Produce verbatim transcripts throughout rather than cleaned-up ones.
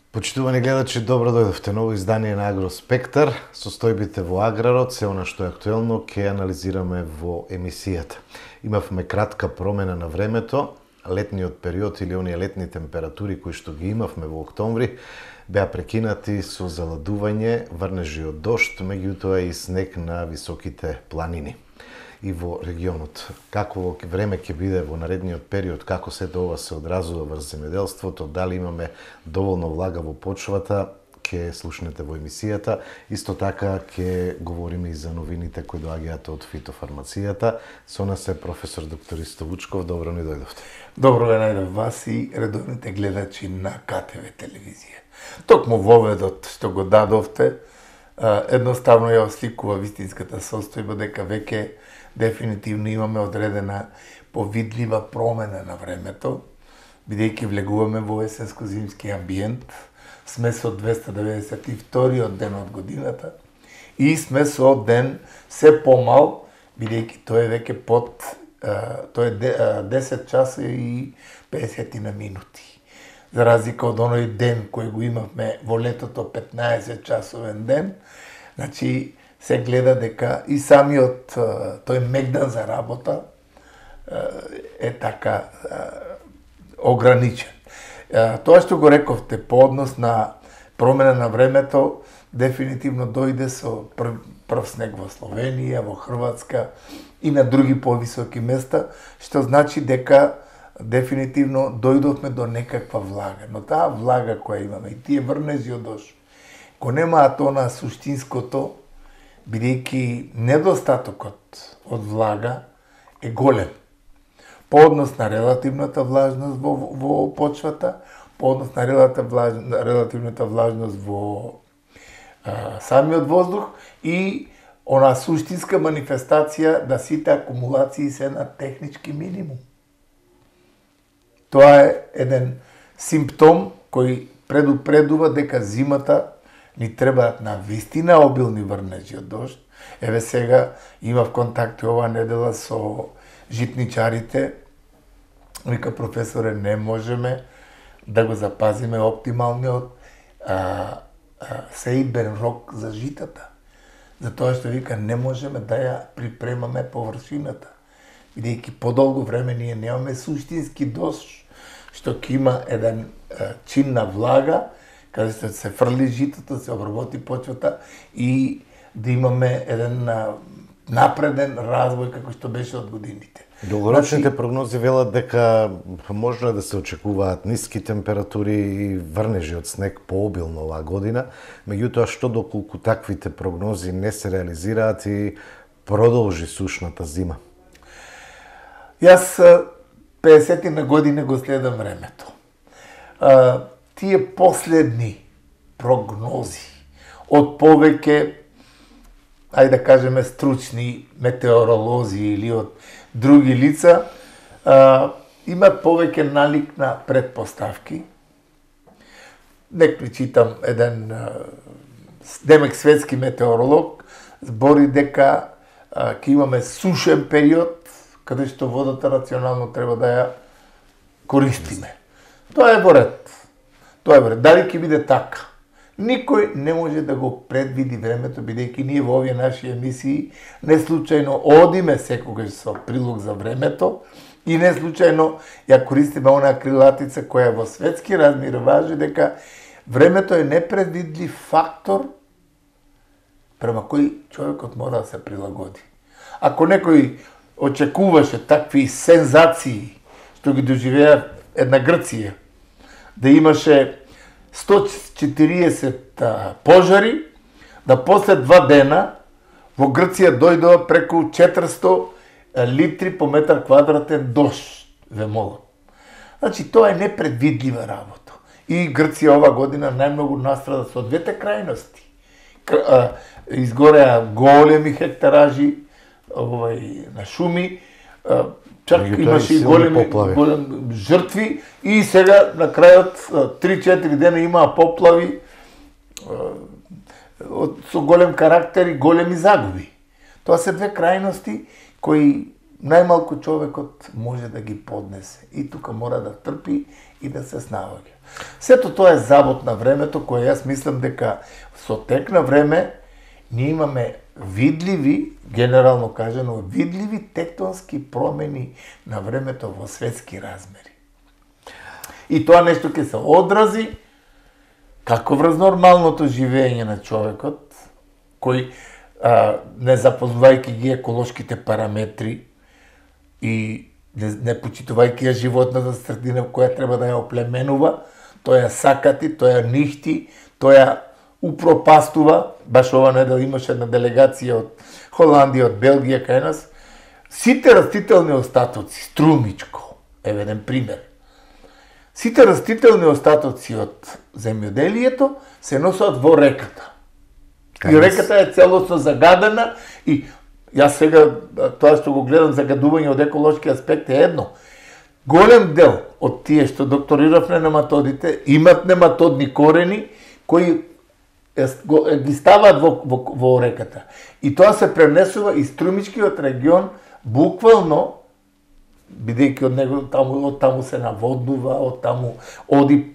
Почитувани гледачи, добро дојдовте. Ново издание на Агроспектар. Состојбите во аграрот, се она што е актуелно, ќе анализираме во емисијата. Имавме кратка промена на времето. Летниот период или оние летни температури кои што ги имавме во октомври беа прекинати со заладување, врнежи од дожд, меѓутоа и снег на високите планини и во регионот. Какво време ќе биде во наредниот период, како се ова се одразува врз земјоделството, дали имаме доволно влага во почвата, ќе слушнете во емисијата. Исто така ќе говориме и за новините кои доаѓаат од фитофармацијата. Со нас е професор доктор Исто Вучков. Добро ни дојдовте. Добро ве најдов вас и редовните гледачи на Ка Те Ве телевизија. Токму воведот што го дадовте, едноставно ја осликува вистинската состојба дека веќе дефинитивно имаме одредена повидлива промена на времето, бидејќи влегуваме во есенско-зимски амбиент, сме со двеста деветдесет и вториот ден од годината и сме со ден се помал, бидејќи тој е веќе под тој е десет часа и педесет на минути. За разлика од оној ден кој го имавме во летото петнаесет часовен ден, значи се гледа дека и самиот тој мегдан за работа е така ограничен. Тоа што го рековте по однос на промена на времето, дефинитивно дојде со прв, прв снег во Словенија, во Хрватска и на други повисоки места, што значи дека дефинитивно дојдовме до некаква влага. Но таа влага која имаме и тие врнежи од дожд, го немаат она суштинското, бидејќи недостатокот од влага е голем. По однос на релативната влажност во, во почвата, по однос на релативната влажност во а, самиот воздух и она суштинска манифестација да сите акумулации се на технички минимум. Тоа е еден симптом кој предупредува дека зимата ни требаат на вистина обилни врнежи од дожд. Еве сега имав контакти оваа недела со житничарите. Вика, професоре, не можеме да го запазиме оптималниот а, а, сеидбен рок за житата. Затоа што вика, не можеме да ја припремаме површината. Бидејќи подолго време ние немаме суштински дожд, што ќе има еден а, чин на влага, каде што се фрли житото, се обработи почвата и да имаме еден напреден развој како што беше од годините. Долгорочните значи, прогнози велат дека можно е да се очекуваат ниски температури и врнежи од снег пообилно оваа година, меѓутоа што доколку таквите прогнози не се реализираат и продолжи сушната зима? Јас педесет на година го следам времето. А, тие последни прогнози од повеќе, ајде да кажеме, стручни метеоролози или од други лица, а, имат повеќе налик на предпоставки. Некој читам еден демек светски метеоролог збори дека а, ќе имаме сушен период каде што водата рационално треба да ја користиме. Тоа е во ред. Тоа е во ред. Дали ќе биде така? Никој не може да го предвиди времето, бидејќи ние во овие наши емисии не случајно одиме секогаш со прилог за времето и не случајно ја користиме онаа крилатица која во светски размер важи дека времето е непредвидлив фактор према кој човекот мора да се прилагоди. Ако некој очекуваше такви сензации што ги доживеа една Грција, да имаше сто четириесет пожари, да после два дена во Грција дојдоа преку четиристо литри по метар квадратен дожд, ве молам. Значи, тоа е непредвидлива работа. И Грција ова година најмногу настрада со двете крајности. Изгореа големи хектаражи овај, на шуми, чак имаше и големи, големи жртви и сега на крајот три-четири дена имаа поплави со голем карактер и големи загуби. Тоа се две крајности кои најмалку човекот може да ги поднесе. И тука мора да трпи и да се снаоѓа. Сето тоа е забот на времето, кој јас мислам дека со тек на време ние имаме видливи, генерално кажано, видливи тектонски промени на времето во светски размери. И тоа нешто ќе се одрази како врз нормалното живење на човекот, кој а, не запознавајќи ги еколошките параметри и не, не почитувајќи ја животната средина која треба да ја оплеменува, тој ја сакати, тој ја нихти, тој ја упропастува. Баш ова недела имаше една делегација од Холандија, од Белгија кај нас. Сите растителни остатоци, струмичко, еве еден пример. Сите растителни остатоци од земјоделието се носат во реката. И реката е целосно загадена и јас сега тоа што го гледам загадување од еколошки аспект е едно. Голем дел од тие што докториравме нематодите имат нематодни корени кои ги ставаат во, во, во реката. И тоа се пренесува и струмичкиот регион буквално, бидејќи од него таму, од таму се наводнува, од таму оди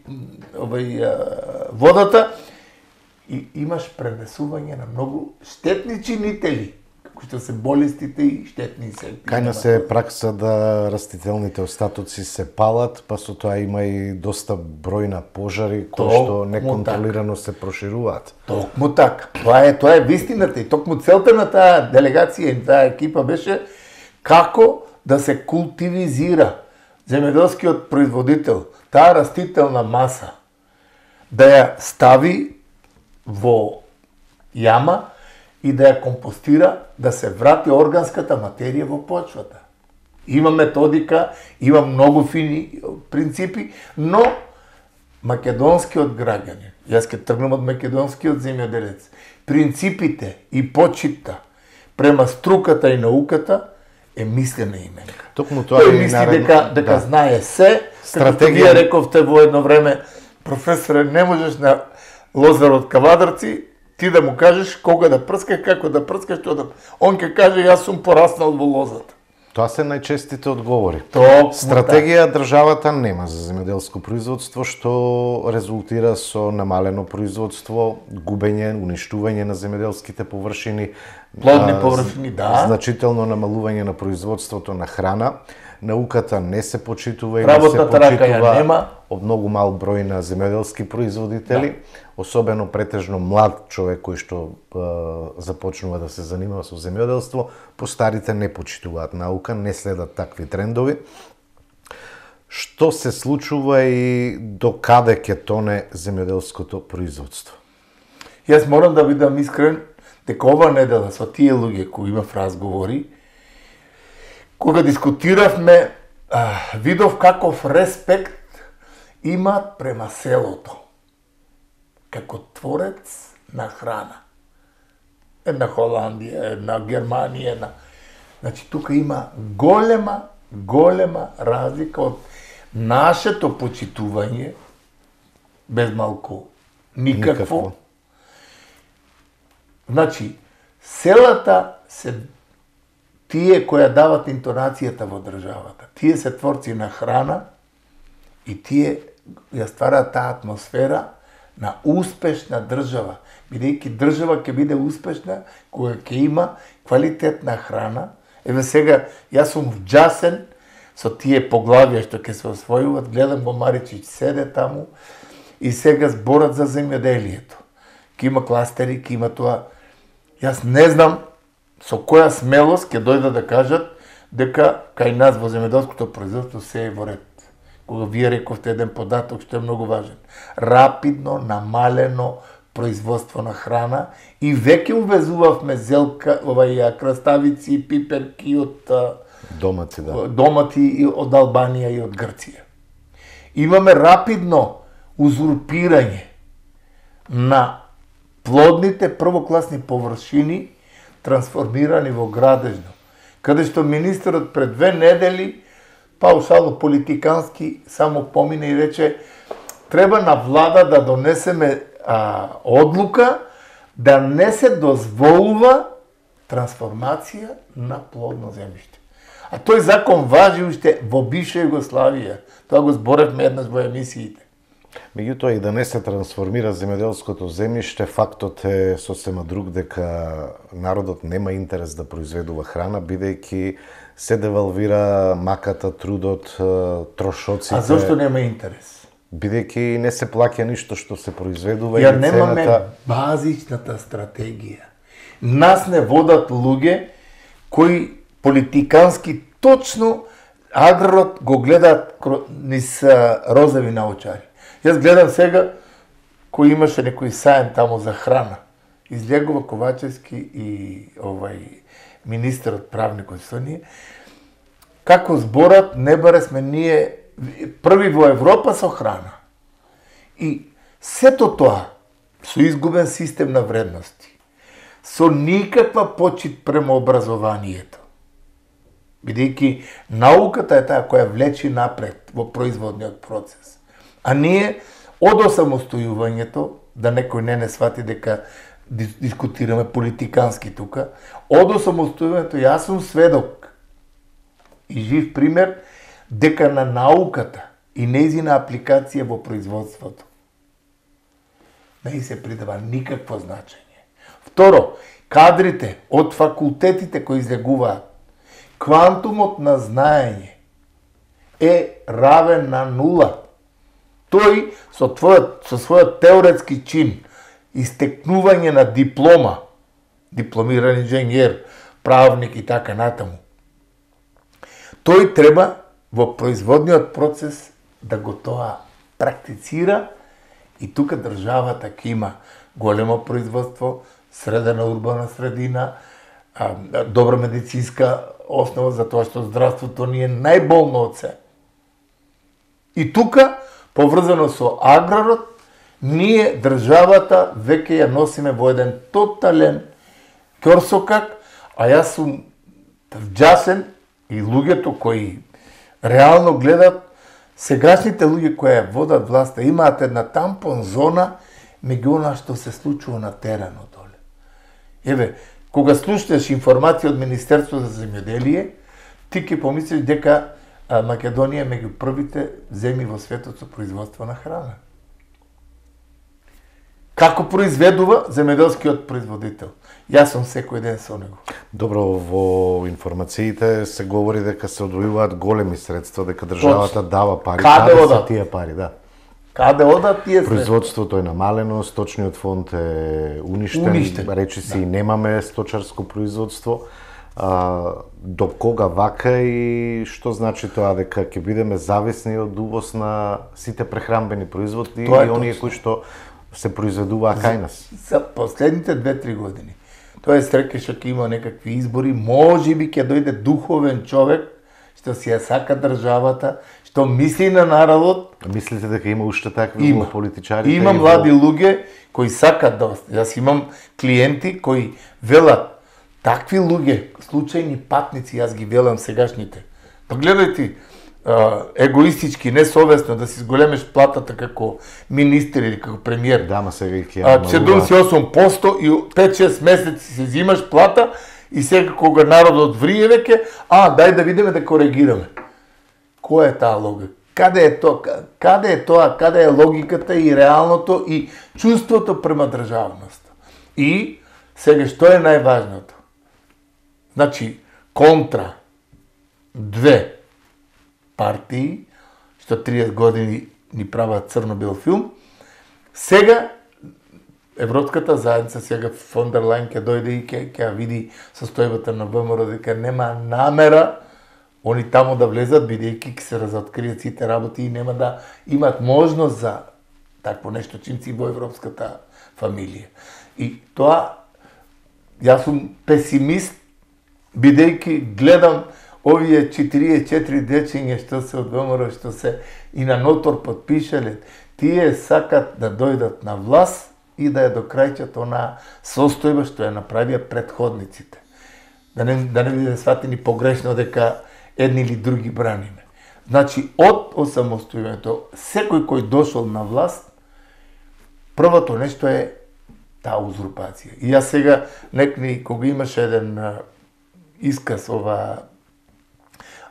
овај, водата, и имаш пренесување на многу штетни чинители, кои што се болестите и штетни инсекти. Кај нас е пракса да растителните остатоци се палат, па со тоа има и доста број на пожари кои што неконтролирано се прошируваат. Токму така. Тоа е, тоа е вистината и токму целта на таа делегација и таа екипа беше како да се култивизира земјоделскиот производител, таа растителна маса, да ја стави во јама и да ја компостира, да се врати органската материја во почвата. Има методика, има многу фини принципи, но македонскиот граѓанин, јас ќе тргнам од македонскиот земјоделец, принципите и почитта према струката и науката е мислена именка. Токму тоа Тој мисли дека, дека да. знае се, стратегија вие рековте во едно време, професоре, не можеш на лозар од Кавадарци ти да му кажеш кога да прскаш, како да прскаш, што да... Он ќе каже, јас сум пораснал во лозата. Тоа се најчестите одговори. То, Стратегија државата нема за земјоделско производство, што резултира со намалено производство, губење, уништување на земјоделските површини, плодни површини, да. Значително намалување на производството на храна. Науката не се почитува и не се почитува од многу мал број на земјоделски производители, да. Особено претежно млад човек кој што е, започнува да се занимава со земјоделство, постарите не почитуваат наука, не следат такви трендови. Што се случува и до каде ќе тоне земјоделското производство? Јас морам да бидам искрен дека ова недела со тие луѓе кои имав разговори, кога дискутиравме, видов каков респект имаат према селото, како творец на храна. Една Холандија, една Германија, една... Значи, тука има голема, голема разлика од нашето почитување, без малку никакво. никакво. Значи, селата се тие кои дават интонацијата во државата. Тие се творци на храна и тие ја ствараат таа атмосфера на успешна држава. Бидејќи држава ќе биде успешна кога ќе има квалитетна храна. Еве сега, јас сум вџасен со тие поглавија што ќе се освојуваат, гледам го Маричич седе таму и сега зборат за земјоделието. Ке има кластери, ке има тоа. Јас не знам со која смелост ќе дојдат да кажат дека кај нас во земјоделското производство се е во ред. Кога вие рековте еден податок што е многу важен. Рапидно намалено производство на храна и веќе увезувавме зелка, овај краставици, пиперки од домати, да. домати од Албанија и од Грција. Имаме рапидно узурпирање на плодните првокласни површини трансформирани во градежно, каде што министерот пред две недели паушално политикански само помине и рече треба на влада да донесеме а, одлука да не се дозволува трансформација на плодно земјиште. А тој закон важи уште во бивша Југославија. Тоа го зборевме еднаш во емисиите. Меѓутоа и да не се трансформира земјоделското земјиште, фактот е сосема друг, дека народот нема интерес да произведува храна, бидејќи се девалвира маката, трудот, трошоците. А зошто нема интерес? Бидејќи не се плаќа ништо што се произведува Ја и немаме цената... базичната стратегија. Нас не водат луѓе кои политикански точно аграрот го гледаат низ розови наочари. Јас гледам сега кој имаше некој саем таму за храна. Излегува Ковачевски и овај министерот правникот со ние. Како зборат, не баре сме ние први во Европа со храна. И сето тоа со изгубен систем на вредности, со никаква почит према образованието. Бидејќи науката е таа која влечи напред во производниот процес. А ние од осамостојувањето, да некој не не свати дека дискутираме политикански тука, од осамостојувањето јас сум сведок и жив пример дека на науката и нејзина апликација во производството не се придава никакво значење. Второ, кадрите од факултетите кои излегуваат, квантумот на знаење е равен на нула. Тој со твојот со својот теоретски чин, истекнување на диплома, дипломиран инженер, правник и така натаму, тој треба во производниот процес да го тоа практицира и тука државата ќе има големо производство, средена урбана средина, добра медицинска основа, за тоа што здравството ни е најболно од се. И тука, поврзано со аграрот, ние државата веќе ја носиме во еден тотален ќорсокак, а јас сум вџасен и луѓето кои реално гледат, сегашните луѓе кои ја водат власта имаат една тампон зона меѓу она што се случува на теренот доле. Еве, кога слушнеш информација од Министерството за земјоделие, ти ќе помислиш дека Македонија е меѓу првите земји во светот со производство на храна. Како произведува земјоделскиот производител? Јас сум секој ден со него. Добро, во информациите се говори дека се одвојуваат големи средства, дека државата дава пари. Каде се одат? тие пари, да. Каде одат тие средства? Производството е намалено, сточниот фонд е уништен, Уништен. речиси да. Немаме сточарско производство. А, до кога вака и што значи тоа, дека ќе бидеме зависни од увоз на сите прехранбени производи и оние кои што се произведуваат кај нас? За последните две-три години. Тоа е стрекаш ќе има некакви избори, можеби ќе дојде духовен човек што си ја сака државата, што мисли на народот. Мислите дека има уште такви има. Политичари? Има млади луѓе кои сакат да остане. Јас имам клиенти кои велат такви луѓе, случајни патници, јас ги велам сегашните. Па гледајте, егоистички, несовесно да си зголемеш платата како министер или како премиер. Да, ма сега и ќе седумдесет и осум проценти и пет-шест месеци се взимаш плата и сега кога народот врие веќе, а, дај да видиме да коригираме. Која е таа логика? Каде е тоа? Каде е тоа? Каде е логиката и реалното и чувството према државноста? И сега што е најважното? Значи, контра две партии, што триесет години ни прават црно-бел филм, сега Европската заедница, сега фон дер Лајн ќе дојде и ќе ќе види состојбата на ВМРО, дека нема намера они таму да влезат, бидејќи ќе се разоткријат сите работи и нема да имат можност за такво нешто, чим си во европската фамилија. И тоа, јас сум песимист, бидејќи гледам овие четириесет и четири дечиња што се од ВМРО, што се и на нотор потпишале, тие сакат да дојдат на власт и да ја докрајчат она состојба што ја направија претходниците. Да не, да не биде сватени погрешно дека едни или други браниме. Значи, од осамостојувањето, секој кој дошол на власт, првото нешто е таа узурпација. И јас сега, некни, кога имаше еден исказ, ова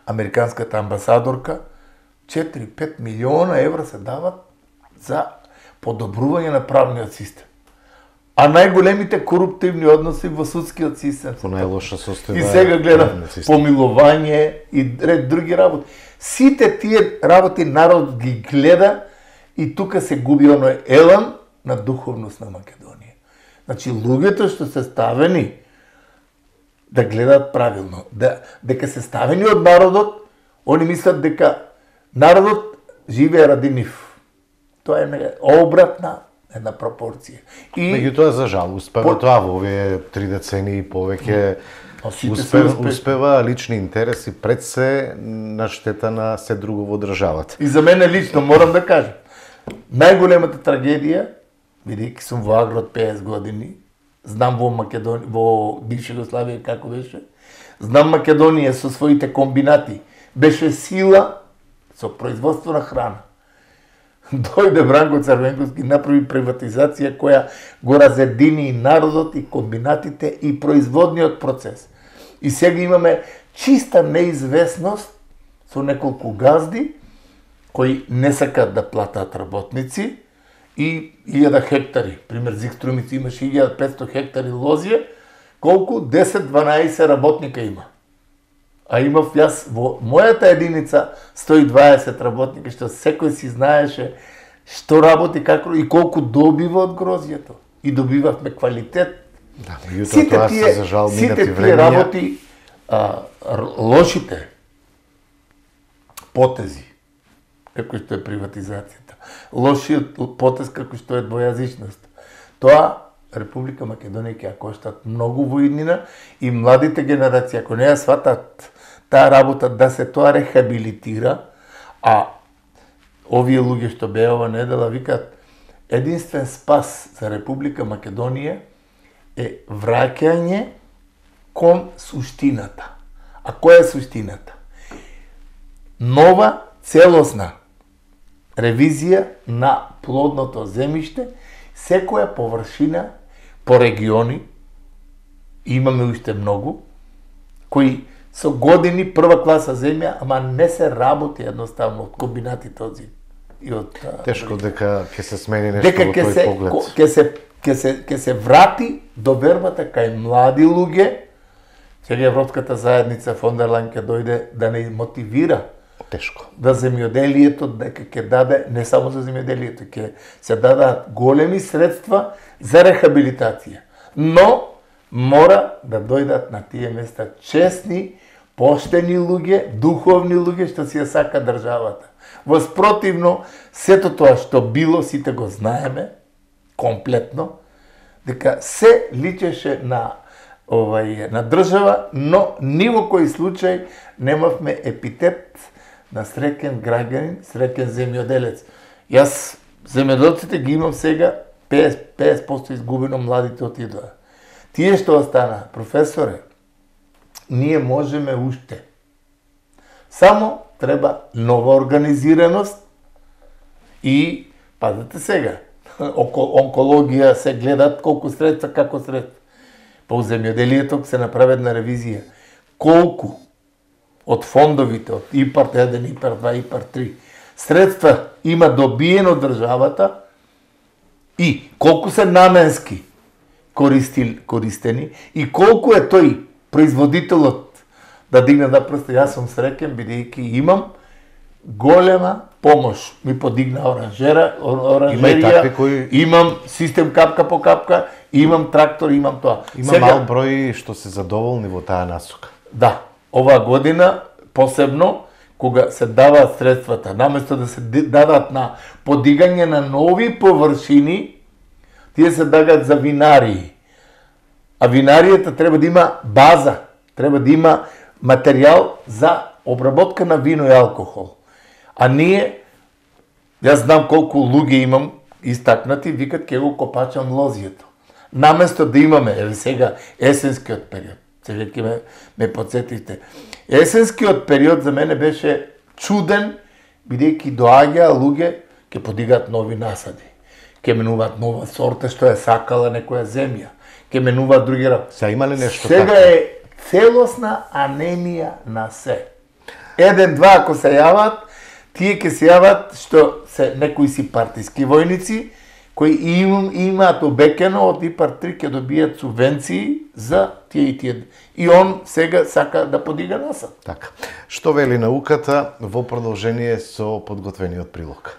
американската амбасадорка, четири-пет милиона евра се дават за подобрување на правниот систем. А најголемите коруптивни односи во судскиот систем. По најлоша состојба. И сега гледам помилување и ред други работи. Сите тие работи народ ги гледа и тука се губи оној елан на духовност на Македонија. Значи, луѓето што се ставени да гледаат правилно, да, дека се ставени од народот, они мислат дека народот живее ради нив. Тоа е обратна една пропорција. И меѓутоа, за жал, успева по... тоа во овие три децении и повеќе. Успева, успева лични интереси пред се на штета на се друго во државата. И за мене лично морам да кажам, најголемата трагедија, бидејќи сум во Агрот петдесет години, знам во Македонија, во бивша Југославија како беше, знам Македонија со своите комбинати, беше сила со производство на храна. Дојде Бранко Црвенковски, направи приватизација која го разедини и народот, и комбинатите, и производниот процес. И сега имаме чиста неизвестност со неколку газди кои не сакат да платат работници и илјада хектари. Пример, Зигструмици имаше илјада и петстотини хектари лозија, колку десет-дванаесет работника има. А имав јас во мојата единица сто и дваесет работника, што секој си знаеше што работи, како и колку добива од грозјето. И добивавме квалитет. Да, сите тие, за жал, сите тие работи, а, лошите потези, како што е приватизацијата, лошиот потез како што е двојазичност, тоа Република Македонија ќе ја коштат многу во иднина и младите генерации, ако не ја сватат таа работа да се тоа рехабилитира, а овие луѓе што беа ова недела викаат единствен спас за Република Македонија е враќање кон суштината. А која е суштината? Нова целосна ревизија на плодното земјиште, секоја површина по региони, имаме уште многу, кои со години прва класа земја, ама не се работи едноставно од комбинатите од и од тешко дека ќе се смени нешто во тој поглед. Дека ќе се ќе се ќе се врати довербата кај млади луѓе. Сега Европската заедница фон дер Лајн ќе дојде да не мотивира тешко. Да земјоделието дека ќе даде не само за земјоделието, ќе се дадат големи средства за рехабилитација. Но мора да дојдат на тие места честни, поштени луѓе, духовни луѓе што си ја сака државата. Воспротивно, сето тоа што било, сите го знаеме, комплетно, дека се личеше на овај на држава, но ни во кој случај немавме епитет на среќен граѓанин, среќен земјоделец. Јас земјоделците ги имам сега петдесет проценти изгубено, младите отидоа. Тие што остана, професоре, ние можеме уште. Само треба нова организираност и, пазете сега, онкологија се гледат колку средства, како средства. По земјоделието се направи една ревизија. Колку од фондовите, од ИПАРТ еден, ИПАРТ два, ИПАРТ три, средства има добиено државата и колку се наменски користени и колку е тој производителот да дигне да прста. Јас сум среќен бидејќи имам голема помош. Ми подигна оранжера, оранжерија, кои... имам систем капка по капка, имам трактор, имам тоа. Има Сега... мал број што се задоволни во таа насока. Да, оваа година посебно кога се даваат средствата, наместо да се дадат на подигање на нови површини, тие се дадат за винарии. А винаријата треба да има база, треба да има материјал за обработка на вино и алкохол. А ние, јас знам колку луѓе имам истакнати, викат ке го копачам лозието. Наместо да имаме, еве сега, есенскиот период, сега ке ме, ме подсетите. Есенскиот период за мене беше чуден, бидејќи доаѓаа луѓе, ке подигаат нови насади, ке менуваат нова сорта што е сакала некоја земја, ке менуваат други работи. Сега има ли нешто Сега така? Е целосна анемија на се. Еден-два ако се јават, тие ќе се јават што се некои си партиски војници, кои им, имаат обекено од ИПАР три ќе добијат субвенции за тие и тие. И он сега сака да подига насад. Така. Што вели науката во продолжение со подготвениот прилог?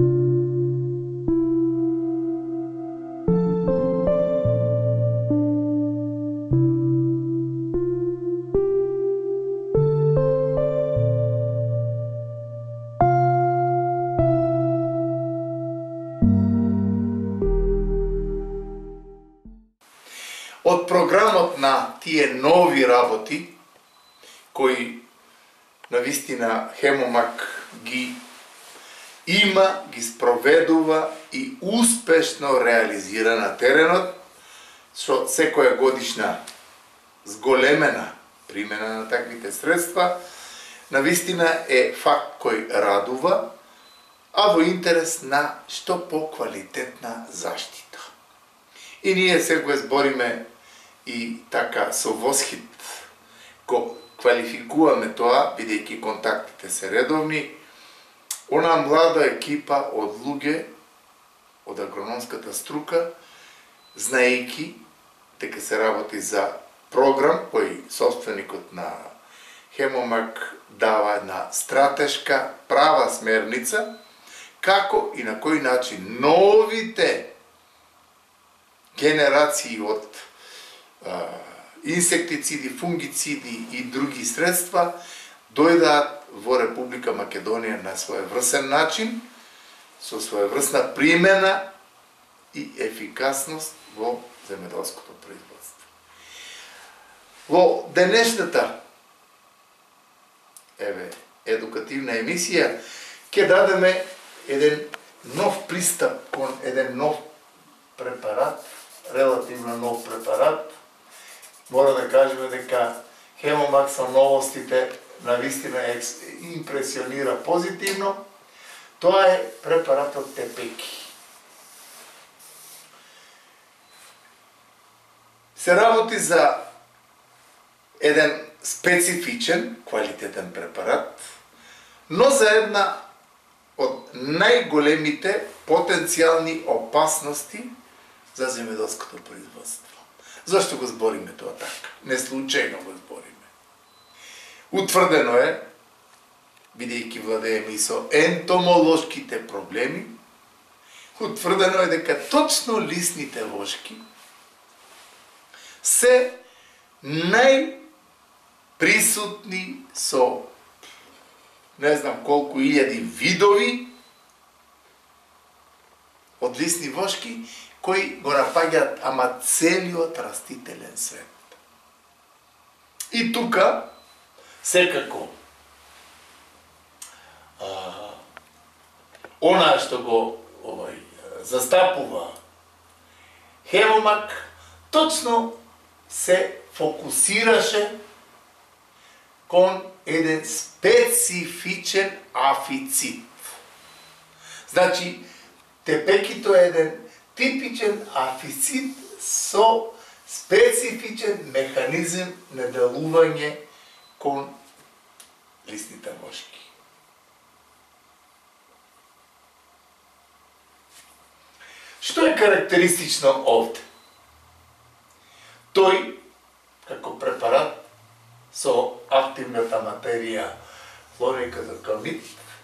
Од програмот на тие нови работи, кои навистина Хемомак ги има, ги спроведува и успешно реализира на теренот, со секоја годишна зголемена примена на таквите средства, навистина е факт кој радува, а во интерес на што по-квалитетна заштита. И ние се го збориме и така со восхит го квалификуваме тоа, бидејќи контактите се редовни, она млада екипа од луѓе од агрономската струка, знаејќи дека се работи за програм кој собственикот на Хемомак дава една стратешка права смерница како и на кој начин новите генерации од а, инсектициди, фунгициди и други средства дојдаат во Република Македонија на своеврсен начин, со своеврсна примена и ефикасност во земјоделското производство. Во денешната еве едукативна емисија ќе дадеме еден нов пристап кон еден нов препарат, релативно нов препарат. Мора да кажеме дека Хемомак со новостите навистина импресионира позитивно. Тоа е препаратот Тепеки. Се работи за еден специфичен, квалитетен препарат, но за една од најголемите потенцијални опасности за земјоделското производство. Зашто го збориме тоа така? Не случајно го збориме. Утврдено е, бидејќи владееме и со ентомолошките проблеми, утврдено е дека точно лисните вошки се најприсутни со не знам колку илјади видови од лисни вошки кои го напаѓаат ама целиот растителен свет. И тука секако а, она што го овај застапува Хемомак точно се фокусираше кон еден специфичен афицид. Значи, Тепекито е еден типичен афицид со специфичен механизм на делување кон лисните вошки. Што е карактеристично овде? Тој, како препарат, со активната материја флорикозакамид,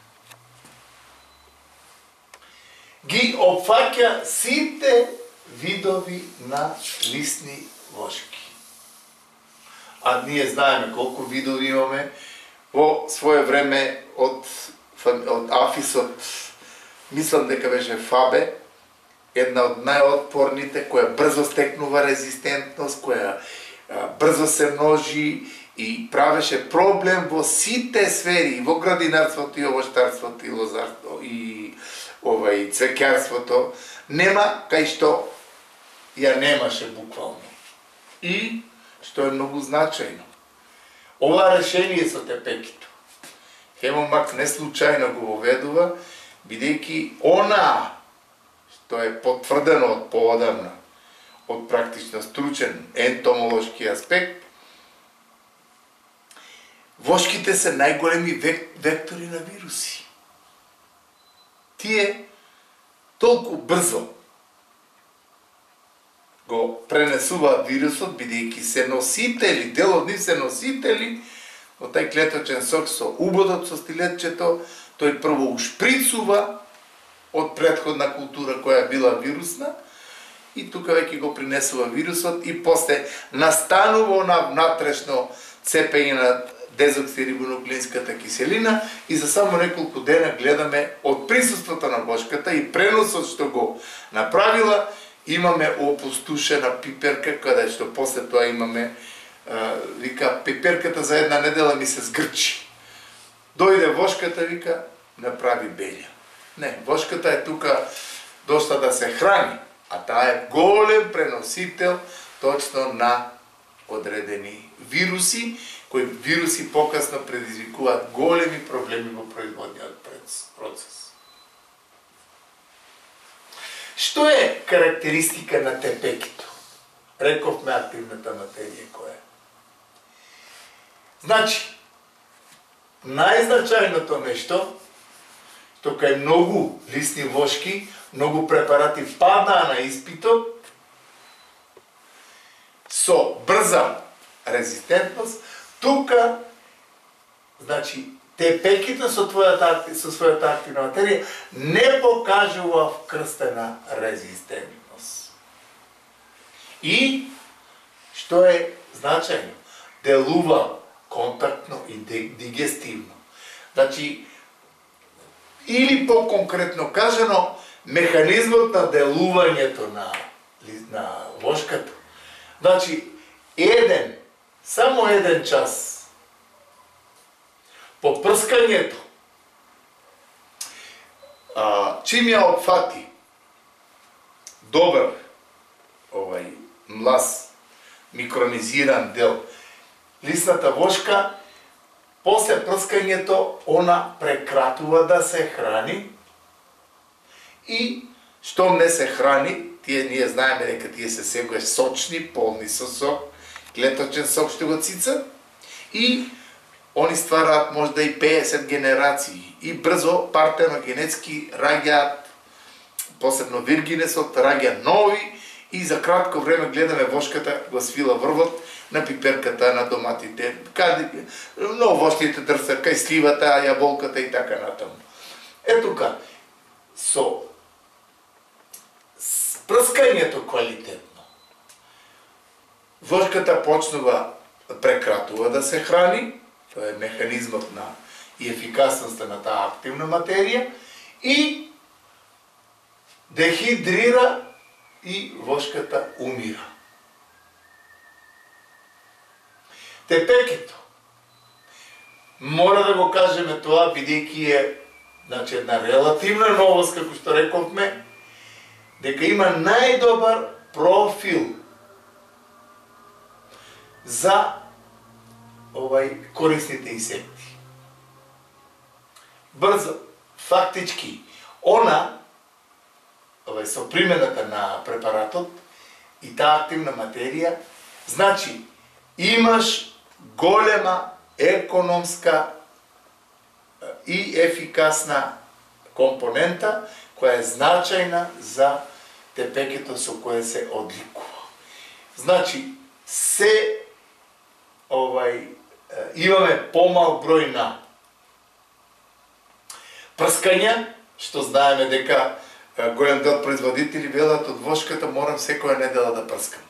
ги опфаќа сите видови на лисни вошки. А ние знаеме колку видови имаме во свое време од, од афисот, мислам дека беше Фабе, една од најотпорните, која брзо стекнува резистентност, која а, брзо се множи и правеше проблем во сите сфери, и во градинарството, и овоштарството, и лозарството, и овај цвеќарството, нема кај што ја немаше буквално. И, што е многу значајно, ова решение со Тепекито, Хемомак не случајно го воведува, бидејќи она што е потврдено од поодамна, од практично стручен ентомолошки аспект, вошките се најголеми век, вектори на вируси. Тие толку брзо го пренесуваат вирусот, бидејќи се носители, дел од нив се носители, од тај клеточен сок со убодот со стилетчето, тој прво ушприцува од претходна култура која била вирусна, и тука веќе го принесува вирусот и после настанува на внатрешно цепење на дезоксирибонуклеинската киселина и за само неколку дена гледаме од присуството на вошката и преносот што го направила, имаме опустушена пиперка, каде што после тоа имаме, а, вика, пиперката за една недела ми се сгрчи. Дојде вошката, вика, направи белја. Не, вошката е тука дошла да се храни, а таа е голем преносител точно на одредени вируси, кои вируси покасно предизвикуваат големи проблеми во производниот процес. Што е карактеристика на тепекито? Рековме активната материја која е. Значи, најзначајното нешто, тука е многу лисни вошки, многу препарати падаа на испитот, со брза резистентност, тука, значи, тепеките со, твојата, со својата активна материја не покажува вкрстена резистентност. И, што е значајно, делува контактно и дигестивно. Значи, или по-конкретно кажано, механизмот на делувањето на, на вошката. Значи, еден, само еден час по прскањето, а, чим ја опфати добар овај млас, микронизиран дел лисната вошка, после прскањето она прекратува да се храни и штом не се храни, тие ние знаеме дека тие се сегогаш сочни, полни со сок, клеточен сок што го цица, и они ствараат можда и педесет генерации и брзо партеногенетски раѓаат, посебно виргинесот раѓа нови и за кратко време гледаме вошката го свила врвот на пиперката, на доматите, каде, но вошките дрса, кај сливата, јаболката и така натаму. Е тука, со прскањето квалитетно, вошката почнува прекратува да се храни, тоа е механизмот на и ефикасноста на таа активна материја, и дехидрира и вошката умира. Тепекито, мора да го кажеме тоа, бидејќи е, значи, една релативна новост, како што рековме, дека има најдобар профил за овај корисните инсекти. Брзо, фактички, она, овај со примената на препаратот и таа активна материја, значи, имаш голема економска и ефикасна компонента која е значајна за тепекето со кое се одликува. Значи, се овај имаме помал број на прскања, што знаеме дека голем дел производители велат од вошката морам секоја недела да прскам.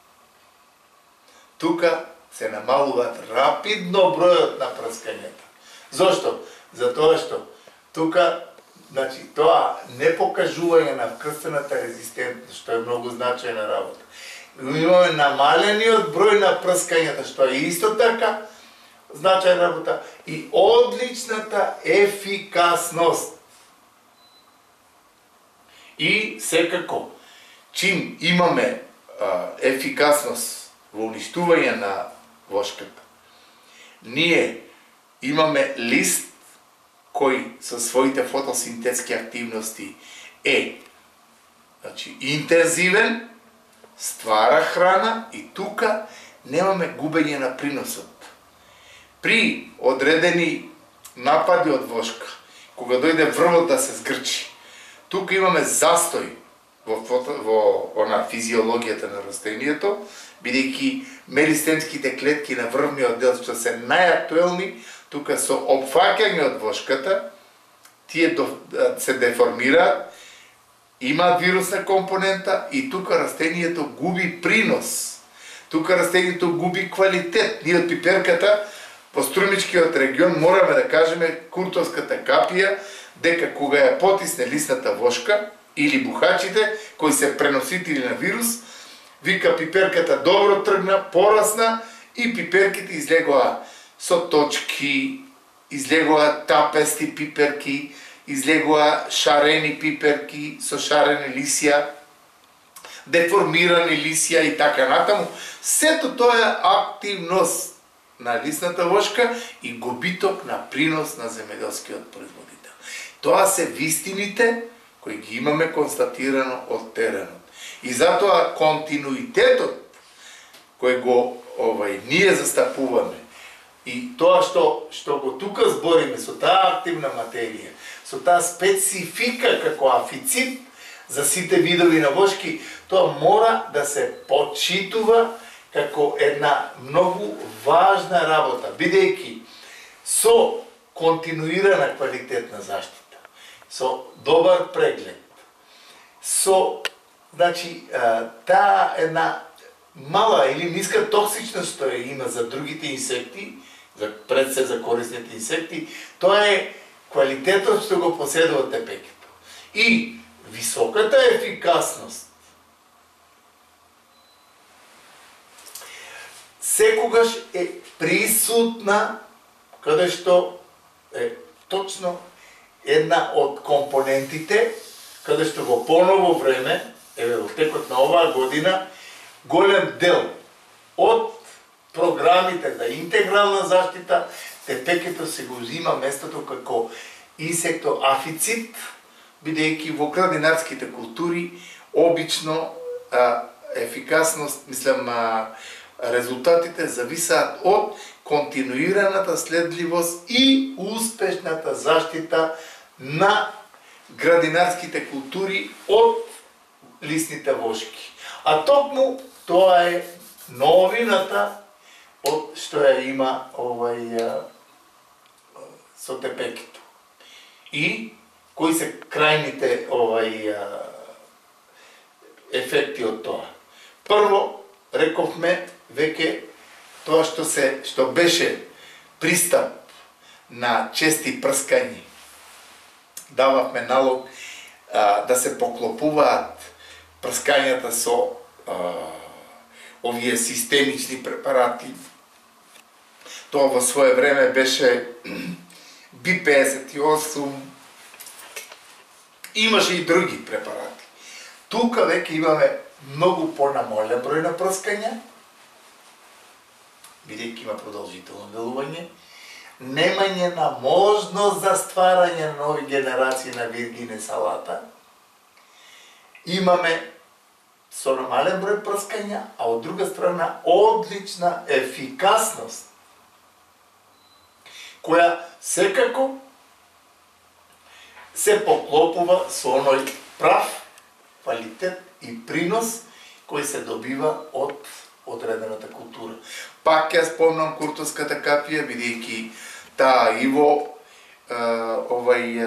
Тука се намалуваат рапидно бројот на прскањата. Зошто? Затоа што тука, значи, тоа не покажување на вкрстената резистентност, што е многу значајна работа. Имаме намалениот број на прскањата, што е исто така значајна работа, и одличната ефикасност. И секако, чим имаме а, ефикасност во уништување на вошката, ние имаме лист кој со своите фотосинтетски активности е, значи, интензивен, ствара храна и тука немаме губење на приносот. При одредени напади од вошка, кога дојде врвот да се згрчи, тука имаме застој во, во она физиологијата на растението, бидејќи меристемските клетки на врвниот дел што се најактуелни, тука со опфаќање од вошката, тие до, се деформираат, има вирусна компонента и тука растението губи принос. Тука растението губи квалитет. Ние од пиперката, по струмичкиот регион, мораме да кажеме куртовската капија, дека кога ја потисне лисната вошка или бухачите, кои се преносители на вирус, вика пиперката добро тргна, порасна и пиперките излегоа со точки, излегоа тапести пиперки, излегоа шарени пиперки со шарени лисја, деформирани лисја и така натаму. Сето тоа е активност на лисната вошка и губиток на принос на земеделскиот производител. Тоа се вистините кои ги имаме констатирано од теренот. И затоа континуитетот кој го овај ние застапуваме и тоа што што го тука збориме со таа активна материја, со таа специфика како афицит за сите видови на вошки, тоа мора да се почитува како една многу важна работа, бидејќи со континуирана квалитетна заштита, со добар преглед, со значи таа една мала или ниска токсичност што ја има за другите инсекти, за пред се за корисните инсекти, тоа е квалитетот што го поседува тепекето. И високата ефикасност секогаш е присутна каде што е точно една од компонентите каде што во поново време, еве во текот на оваа година, голем дел од програмите за интегрална заштита, тепекето се го зима местото како инсектоафицит, бидејќи во градинарските култури обично а, ефикасност, мислам, а, резултатите зависат од континуираната следливост и успешната заштита на градинарските култури од лисните вошки. А токму тоа е новината од што ја има овај со тепекето. И кои се крајните овај ефекти од тоа. Прво, рековме веќе тоа што се што беше пристап на чести прскањи. Дававме налог а, да се поклопуваат прскањата со а, овие системични препарати. Тоа во свое време беше Би петдесет и осум, имаше и други препарати. Тука веќе имаме многу понамален број на прскања, бидејќи има продолжително делување, немање на можност за стварање на нови генерации на виргине салата, имаме со намален број прскања, а од друга страна одлична ефикасност, која секако се поклопува со оној прав квалитет и принос кој се добива од одредената култура. Пак ја спомнам куртовската капија, бидејќи таа и во овај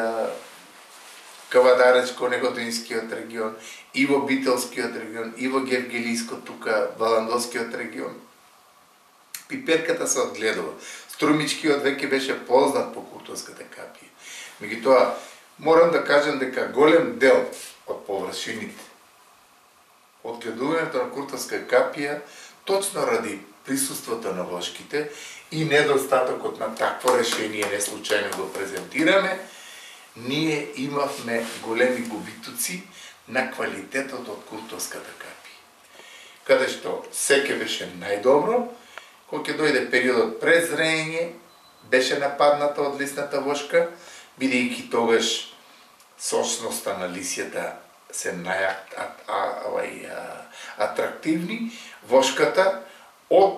Кавадаречко-Неготинскиот регион, и во Бителскиот регион, и во Гевгелиско, тука Валандоскиот регион, пиперката се одгледува. Струмичкиот веќе беше познат по куртовската капија. Меѓутоа, морам да кажам дека голем дел од површините одгледувањето на куртовска капија, точно ради присуството на вошките и недостатокот на такво решение, не случајно го презентираме, ние имавме големи губитоци на квалитетот од куртовската капија. Каде што секе беше најдобро, кога ќе дојде периодот пред зрење, беше нападната од лисната вошка, бидејќи тогаш сочноста на лисјата се најатрактивни, вошката од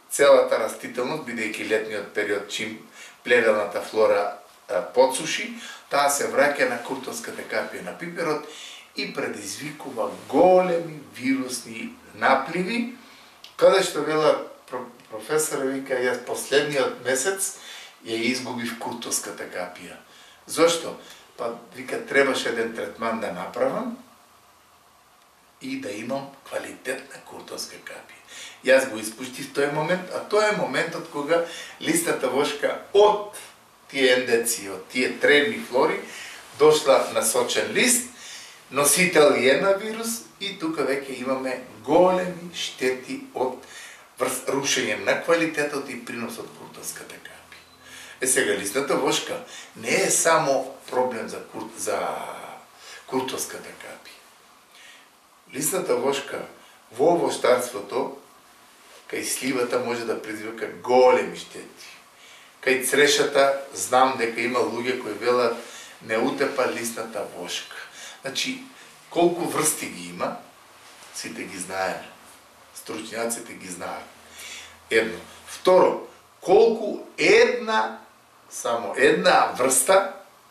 целата растителност, бидејќи летниот период чим плевелната флора а, подсуши, таа се враќа на куртовската капија на пиперот и предизвикува големи вирусни напливи, каде што вела професор вика, јас последниот месец ја изгубив куртовската капија. Зошто? Па вика требаше еден третман да направам и да имам квалитетна куртовска капија. Јас го испуштив тој момент, а тој е моментот кога листната вошка од тие ендеци, од тие тревни флори дошла на сочен лист, носител е на вирус и тука веќе имаме големи штети од рушење на квалитетот и приносот куртовската капија. Е сега, листната вошка не е само проблем за, кур... за куртовската капија. Листната вошка во воштарството, кај сливата може да предизвика големи штети. Кај црешата знам дека има луѓе кои велат не утепа листната вошка. Значи, колку врсти ги има, сите ги знаеме. Стручњаците ги знаат. Едно. Второ, колку една, само една врста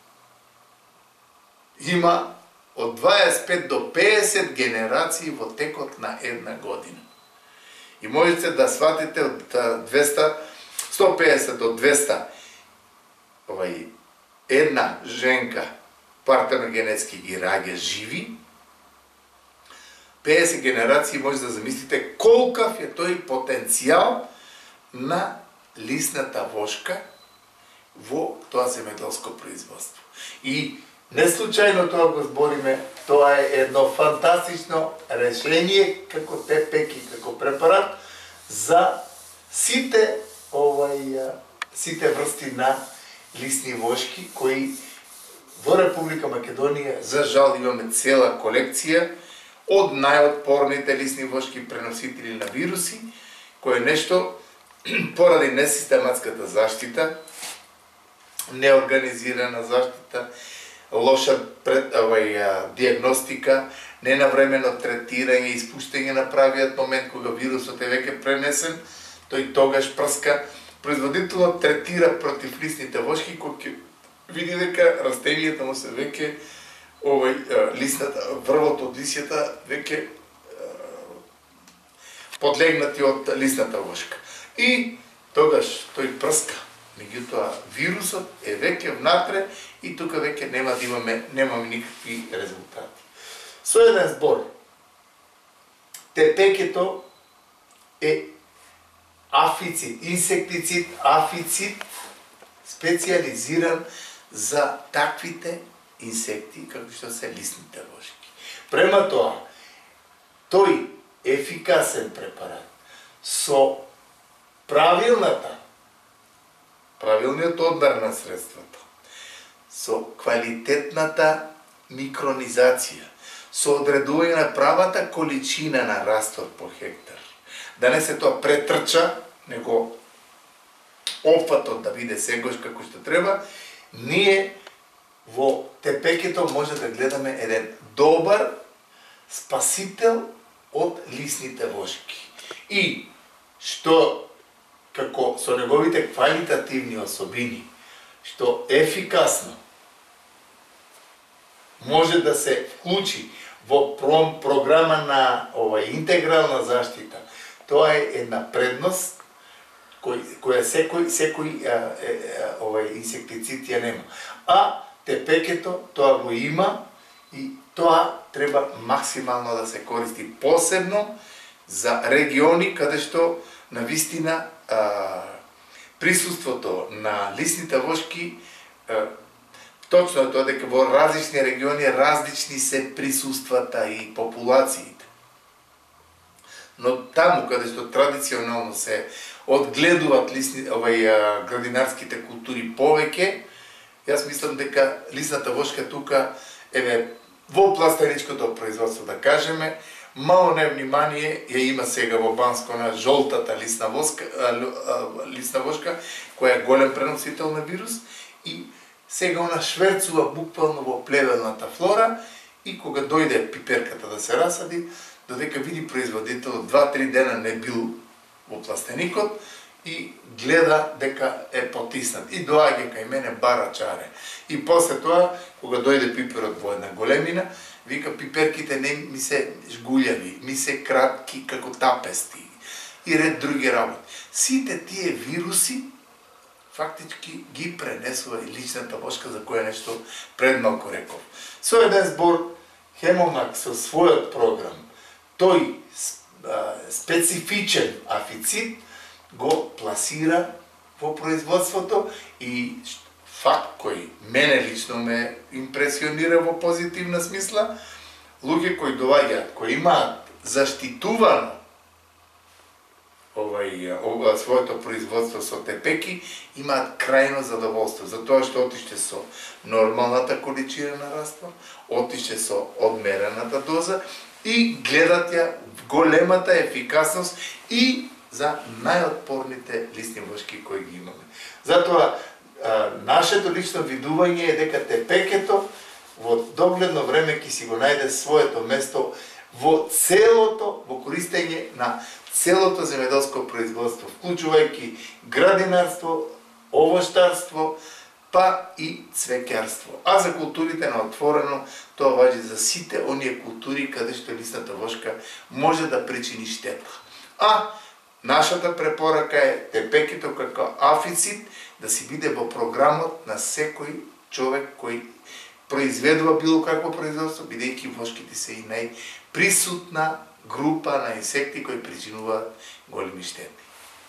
има од дваесет и пет до педесет генерации во текот на една година. И можете да сватите од двеста, сто и педесет до двеста овај, една женка партеногенетски ги раѓа живи, педесет генерации може да замислите колкав е тој потенцијал на листната вошка во тоа земјоделско производство. И не случајно тоа го збориме, тоа е едно фантастично решение како ТПЕКИ, како препарат за сите овај сите врсти на листни вошки кои во Република Македонија за жал имаме цела колекција од најотпорните листни вошки преносители на вируси, кој е нешто поради несистематската заштита, неорганизирана заштита, лоша пред, овај, диагностика, ненавремено третирање и испуштање на правиот момент кога вирусот е веќе пренесен, тој тогаш прска. Производителот третира против листните вошки кој ќе види дека растенијата му се веќе овај листната врвот од лисјата веќе подлегнати од листната вошка. И тогаш тој прска. Меѓутоа вирусот е веќе внатре и тука веќе нема да имаме немаме никакви резултати. Со еден збор, ТПЕКИто е афицид, инсектицид, афицид, специализиран за таквите инсекти, како што се листните вошки. Према тоа, тој ефикасен препарат со правилната, правилниот одбор на средството, со квалитетната микронизација, со одредување на правата количина на растор по хектар, да не се тоа претрча, него опфатот да биде сегош како што треба, ние во ТПЕКИто може да гледаме еден добар спасител од листните вошки. И што како со неговите квалитативни особини, што ефикасно може да се вклучи во програма на овај интегрална заштита, тоа е една предност кој, која секој секој а, е, овај инсектицид ја нема. А ТПЕКИто тоа го има и тоа треба максимално да се користи, посебно за региони каде што на вистина а, присуството на листните вошки а, точно е тоа дека во различни региони различни се присуствата и популациите. Но таму каде што традиционално се одгледуваат листни, овај, а, градинарските култури повеќе, јас мислам дека листната вошка тука, еве, во пластеничкото производство да кажеме, мало невнимание ја има сега во Банско на жолтата листна вошка, листна вошка, која е голем преносител на вирус и сега она шверцува буквално во плевелната флора и кога дојде пиперката да се расади, додека види производителот два-три дена не бил во пластеникот и гледа дека е потиснат. И доаѓа кај мене бара чаре. И после тоа, кога дојде пиперот во една големина, вика пиперките не ми се жгулјави, ми се кратки како тапести и ред други работи. Сите тие вируси фактички ги пренесува и личната вошка за која нешто пред малку реков. Со еден збор, Хемомак со својот програм, тој а, специфичен афицид го пласира во производството и факт кој мене лично ме импресионира во позитивна смисла, луѓе кои доаѓаат, кои имаат заштитувано овај, ова, своето производство со тепеки, имаат крајно задоволство, затоа што отиште со нормалната количина на раствор, отиште со одмерената доза и гледат ја големата ефикасност и за најотпорните лисни вошки кои ги имаме. Затоа, а, нашето лично видување е дека тепекето во догледно време ќе си го најде своето место во целото, во користење на целото земјоделско производство, вклучувајќи градинарство, овоштарство, па и цвеќарство. А за културите на отворено, тоа важи за сите оние култури каде што лисната вошка може да причини штета. А нашата препорака е тепекето како афицид да си биде во програмот на секој човек кој произведува било какво производство, бидејќи вошките се и најприсутна група на инсекти кои причинуваат големи штети.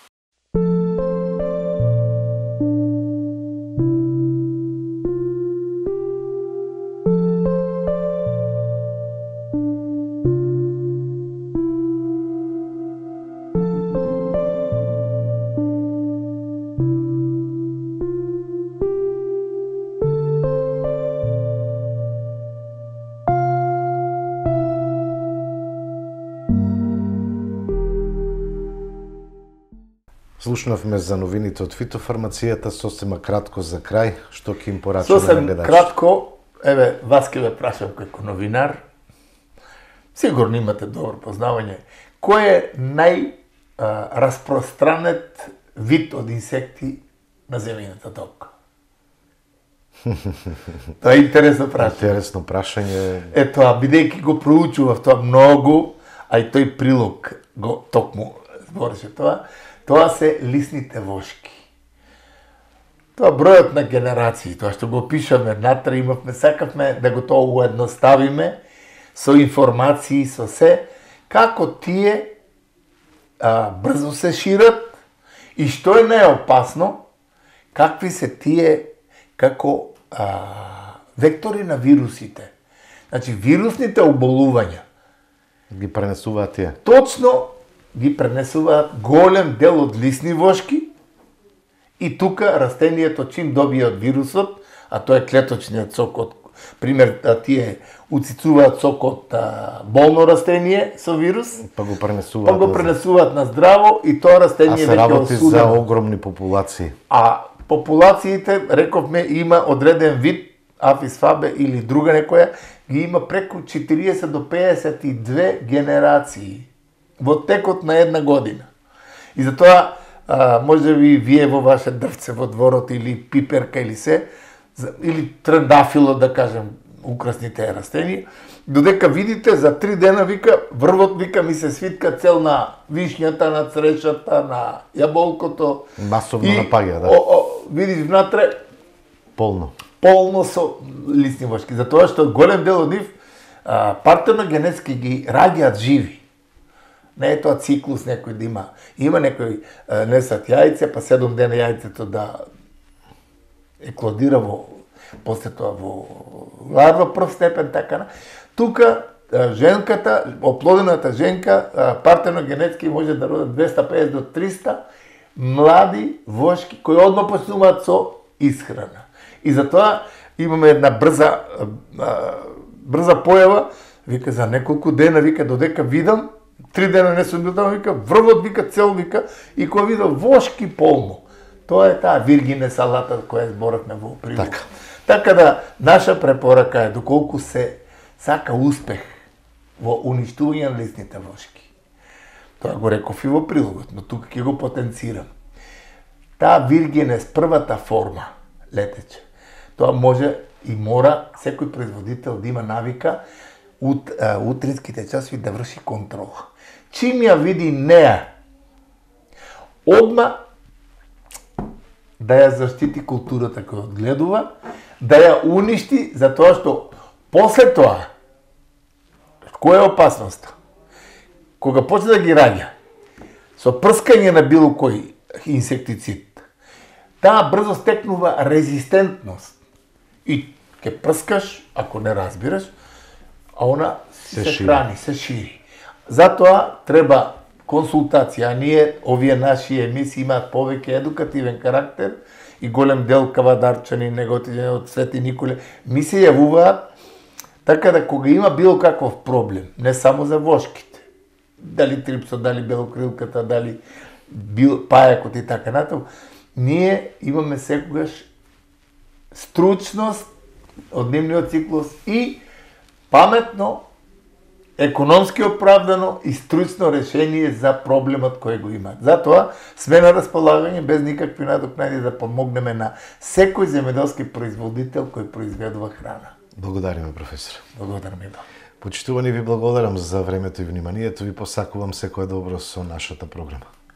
Слушнавме за новините од фитофармацијата, сосема кратко за крај, што ќе им порачаме Сосем на гледачите? кратко, еве, вас ќе ве прашам како новинар, сигурно имате добро познавање, кој е најраспространет вид од инсекти на земјината топка? Тоа е интересно прашање. Интересно прашање. Е тоа, бидејќи го проучував тоа многу, а и тој прилог го токму збореше тоа, тоа се лисните вошки. Тоа бројот на генерации, тоа што го пишаме натре, имавме, сакавме да го тоа уедноставиме со информации, со се, како тие а, брзо се шират и што е најопасно, какви се тие како а, вектори на вирусите. Значи, вирусните оболувања Ги пренесуваат тие. точно ги пренесуваат голем дел од лисни вошки и тука растението чим добие од вирусот, а тоа е клеточниот сок од, пример, тие уцицуваат сок од а, болно растение со вирус, Па го пренесуваат. па го пренесуваат на здраво и тоа А растение се веќе работи за осудено. огромни популации. А популациите, рековме, има одреден вид, Апис фабе или друга некоја, ги има преку четириесет до пеесет и две генерации во текот на една година. И затоа, а, може би вие во ваше дрвце во дворот или пиперка или се, или трендафило, да кажем, украсните растенија, додека видите за три дена, вика, врвот, вика, ми се свитка цел на вишњата, на црешата, на јаболкото. Масовно И, напаѓа, да. О, о, видиш внатре, Полно. полно со лисни вошки, затоа што голем дел од нив а, партеногенетски ги раѓаат живи. Не е тоа циклус некој да има. Има некој а, несат јајце, па седум дена јајцето да еклодира во, после тоа во ларва прв степен, така. Тука а, женката, оплодената женка, а, партеногенетски може да роди двеста и педесет до триста млади вошки кои одма почнуваат со исхрана. И затоа имаме една брза а, брза појава, вика за неколку дена, вика додека видам, три дена не сум бил таму, вика врвот, вика цел, вика и кога видам вошки полно. Тоа е таа виргине салата која зборавме во прилог. Така. Така да наша препорака е доколку се сака успех во уништување на лисните вошки, Тоа го реков и во прилогот, но тука ќе го потенцирам. Таа виргинес, првата форма, летече, тоа може и мора секој производител да има навика ут, а, утринските часови да врши контрола. Чим ја види неа, одма да ја заштити културата која одгледува, да ја уништи, затоа што после тоа, која е опасноста? Кога почне да ги раѓа, со прскање на било кој инсектицид, таа брзо стекнува резистентност. И ќе прскаш, ако не разбираш, а она се, се храни, се шири. Затоа треба консултација, а ние, овие наши емисии имаат повеќе едукативен карактер и голем дел Кавадарчани, Неготињани од Свети Николе, ми се јавуваат, така да кога има било каков проблем, не само за вошките, дали трипсот, дали белокрилката, дали бил, пајакот и така натаму, ние имаме секогаш стручност од нивниот циклус и паметно, економски оправдано и стручно решение за проблемот кој го имаат. Затоа сме на располагање без никакви надокнади да помогнеме на секој земјоделски производител кој произведува храна. Благодариме, професор. Благодарам и. Почитувани, ви благодарам за времето и вниманието. Ви посакувам секое добро со нашата програма.